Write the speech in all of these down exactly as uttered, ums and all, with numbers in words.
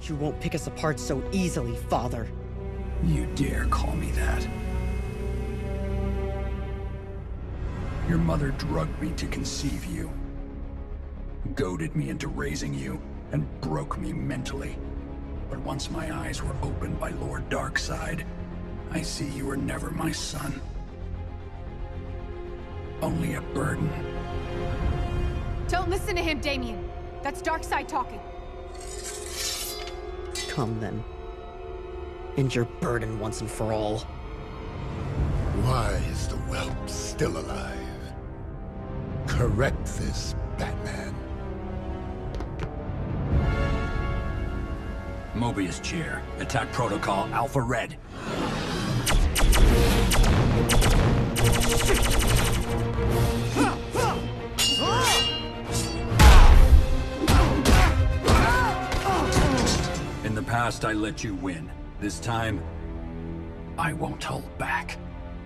You won't pick us apart so easily, Father. You dare call me that? Your mother drugged me to conceive you, goaded me into raising you, and broke me mentally. But once my eyes were opened by Lord Darkseid, I see you were never my son. Only a burden. Don't listen to him, Damien. That's Darkseid talking. Come then. End your burden once and for all. Why is the whelp still alive? Correct this, Batman. Mobius chair. Attack protocol Alpha Red. In the past, I let you win. This time, I won't hold back.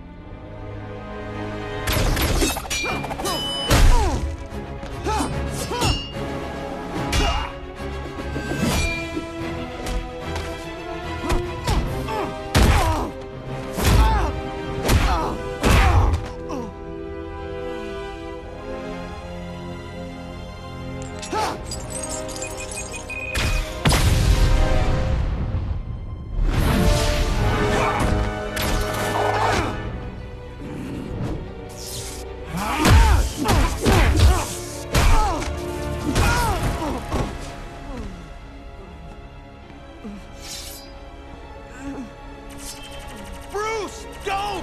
Bruce, don't!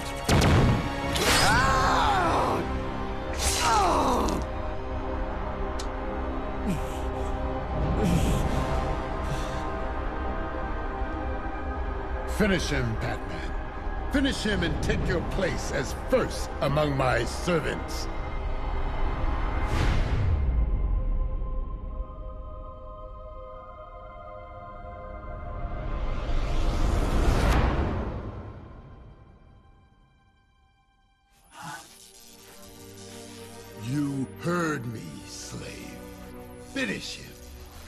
Finish him, Batman. Finish him and take your place as first among my servants. You heard me, slave. Finish him.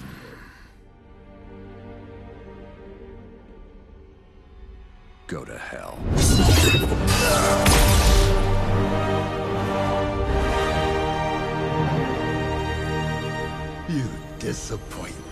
Go to hell. You disappoint me.